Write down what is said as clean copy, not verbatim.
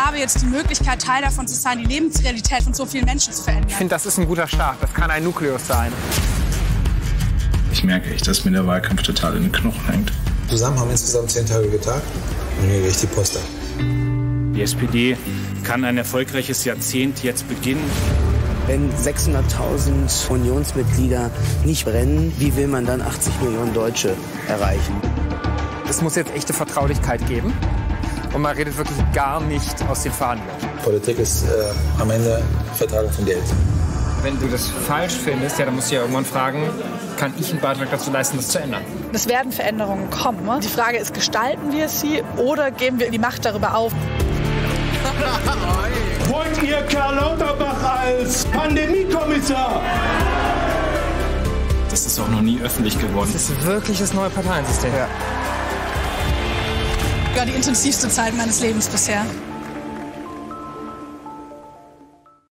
habe jetzt die Möglichkeit, Teil davon zu sein, die Lebensrealität von so vielen Menschen zu verändern. Ich finde, das ist ein guter Start. Das kann ein Nukleus sein. Ich merke echt, dass mir der Wahlkampf total in den Knochen hängt. Zusammen haben wir insgesamt 10 Tage getagt und mir gehe ich die Post ab. Die SPD kann ein erfolgreiches Jahrzehnt jetzt beginnen. Wenn 600.000 Unionsmitglieder nicht brennen, wie will man dann 80 Millionen Deutsche erreichen? Es muss jetzt echte Vertraulichkeit geben. Und man redet wirklich gar nicht aus den Verhandlungen. Politik ist am Ende Verteilung von Geld. Wenn du das falsch findest, ja, dann musst du ja irgendwann fragen, kann ich einen Beitrag dazu leisten, das zu ändern? Es werden Veränderungen kommen. Die Frage ist, gestalten wir sie oder geben wir die Macht darüber auf? Wollt ihr Karl Lauterbach als Pandemiekommissar? Das ist auch noch nie öffentlich geworden. Das ist wirklich das neue Parteiensystem. Ja, die intensivste Zeit meines Lebens bisher.